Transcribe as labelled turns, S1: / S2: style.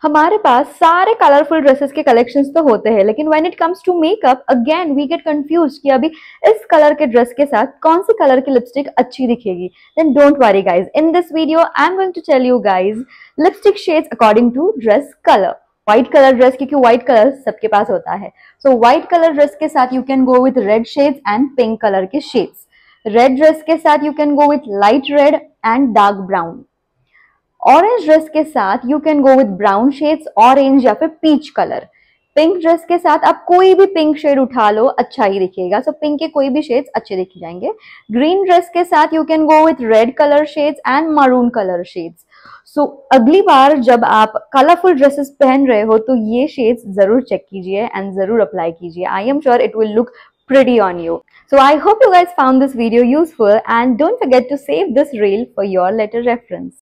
S1: हमारे पास सारे colourful dresses के कलेक्शंस तो होते हैं, लेकिन when it comes to makeup again we get confuse कि अभी इस कलर के ड्रेस के साथ कौन सी कलर की लिपस्टिक अच्छी दिखेगी। Then don't worry guys, in this video I am going to tell you guys lipstick shades according to dress colour. White colour dress, क्योंकि व्हाइट कलर सबके पास होता है, सो व्हाइट कलर ड्रेस के साथ you can go with red shades and pink colour के shades. Red dress के साथ you can go with light red and dark brown. Orange dress के साथ you can go with brown shades, orange या फिर peach colour. Pink dress के साथ आप कोई भी पिंक शेड उठा लो, अच्छा ही दिखेगा, सो पिंक के कोई भी शेड्स अच्छे दिख जाएंगे। ग्रीन ड्रेस के साथ you can go with red colour shades and maroon colour shades. So अगली बार जब आप कलरफुल ड्रेसेस पहन रहे हो तो ये शेड्स जरूर चेक कीजिए एंड जरूर अप्लाई कीजिए। I am sure it will look pretty on you. So I hope you guys found this video useful and don't forget to save this reel for your later reference.